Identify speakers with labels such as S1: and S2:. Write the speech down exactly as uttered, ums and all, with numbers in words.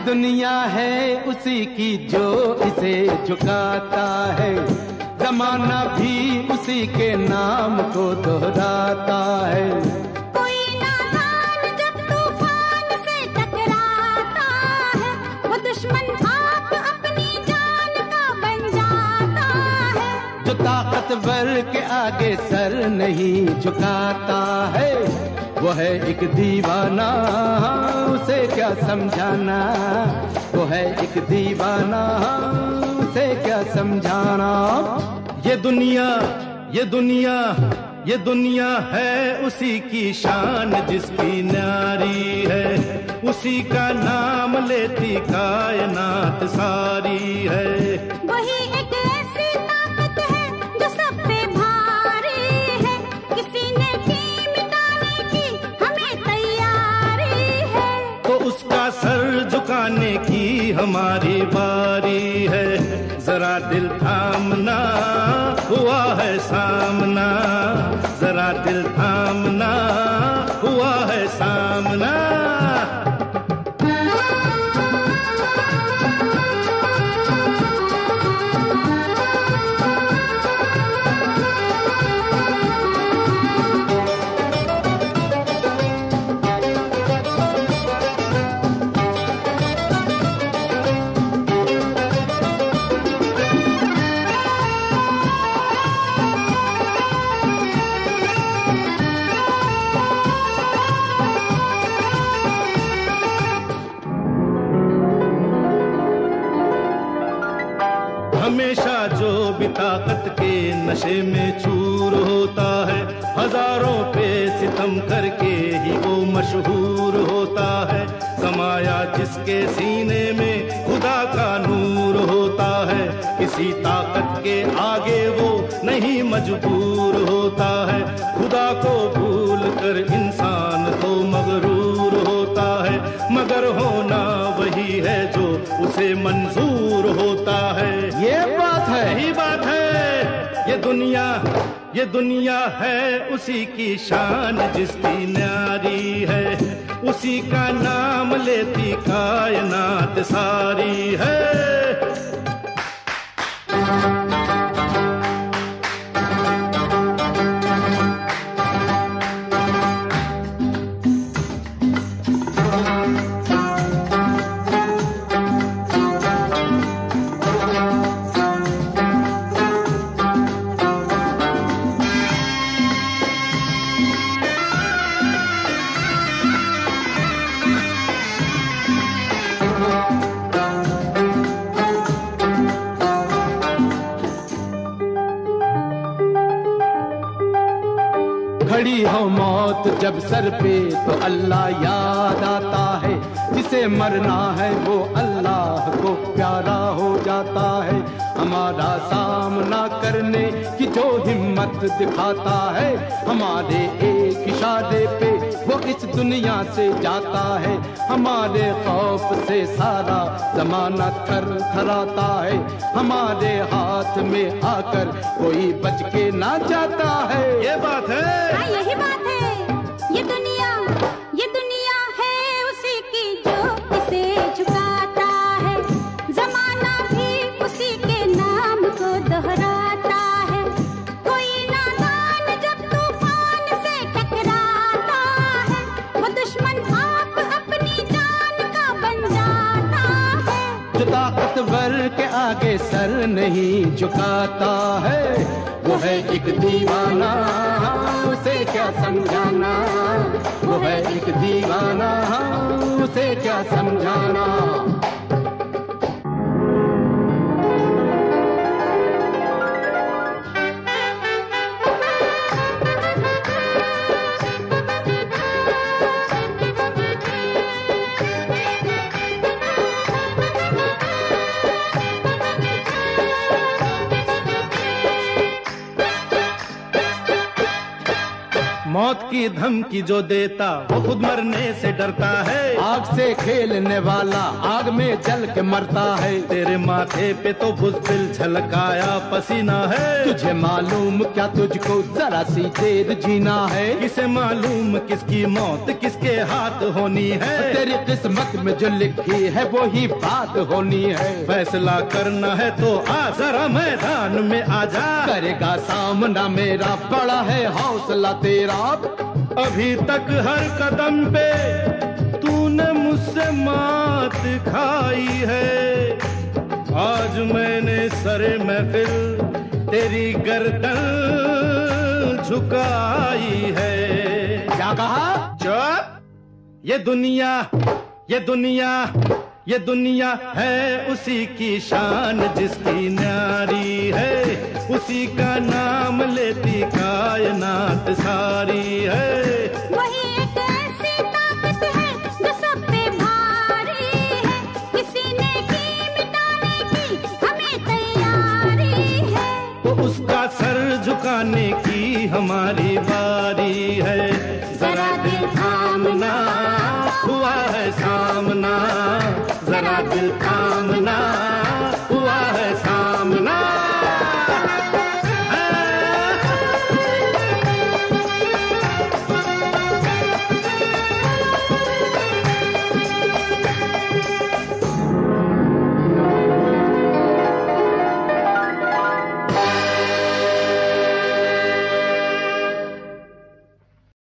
S1: दुनिया है उसी की जो इसे झुकाता है, जमाना भी उसी के नाम को दोहराता है।
S2: कोई नादान जब तूफान से टकराता है, वो दुश्मन आप अपनी जान का बन जाता है।
S1: जो ताकतवर के आगे सर नहीं झुकाता है, वो है एक दीवाना, उसे क्या समझाना। वो है एक दीवाना, उसे क्या समझाना। ये दुनिया ये दुनिया ये दुनिया है उसी की शान जिसकी न्यारी है, उसी का नाम लेती कायनात सारी है।
S2: वही एक ऐसी ताकत है जो सब पे भारी है, किसी ने की मिटाने की हमें तैयारी है।
S1: तो उसका सर झुकाने की हमारी बारी है। जरा दिल थामना, हुआ है सामना। जरा दिल थामना, हुआ है सामना। हमेशा जो भी ताकत के नशे में चूर होता है, हजारों पे सितम करके ही वो मशहूर होता है। समाया जिसके सीने में खुदा का नूर होता है, किसी ताकत के आगे वो नहीं मजबूर होता है। खुदा को भूल कर इंसान तो मगरूर होता है, मगर होना वही है जो उसे मंजूर होता है। ये बात है, यही बात है। ये दुनिया ये दुनिया है उसी की शान जिसकी न्यारी है, उसी का नाम लेती कायनात सारी है। खड़ी हो मौत जब सर पे तो अल्लाह याद आता है, जिसे मरना है वो अल्लाह को प्यारा हो जाता है। हमारा सामना करने की जो हिम्मत दिखाता है, हमारे एक इशारे पे वो इस दुनिया से जाता है। हमारे खौफ से सारा जमाना थर थराता है, हमारे हाथ में आकर कोई बच के ना जाता है। ये बात है,
S2: हाँ यही बात है। ये दुनिया ये दुनिया है उसी की जो इसे झुकाता है, जमाना भी उसी के नाम को दोहराता है। कोई नादान जब तूफान से टकराता है, वो दुश्मन आप अपनी जान का बन जाता है।
S1: जो ताकतवर के आगे सर नहीं झुकाता है, वो है एक दीवाना, उसे क्या समझाना। वो है एक दीवाना, उसे क्या समझाना। मौत की धमकी जो देता वो खुद मरने से डरता है।
S3: आग से खेलने वाला आग में जल के मरता है।
S1: तेरे माथे पे तो बुज़दिल झलकाया पसीना है।
S3: तुझे मालूम क्या तुझको जरा सी देर जीना है।
S1: किसे मालूम किसकी मौत किसके हाथ होनी है।
S3: तेरी किस्मत में जो लिखी है वो ही बात होनी है।
S1: फैसला करना है तो आ जरा मैदान में आजा।
S3: करेगा सामना मेरा, बड़ा है हौसला तेरा।
S1: अभी तक हर कदम पे तूने मुझसे मात खाई है। आज मैंने सरे महफिल तेरी गर्दन झुकाई है।
S3: क्या कहा?
S1: चुप! ये दुनिया ये दुनिया ये दुनिया है उसी की शान जिसकी न्यारी है। उसी का नाम लेती कायनात सारी है।
S2: वही एक ऐसी ताकत है जो सब पे भारी है। किसी ने की मिटाने की हमें तैयारी है।
S1: तो उसका सर झुकाने की हमारी बारी है। जरा दिल थामना, हुआ है सामना, जरा दिल थामना।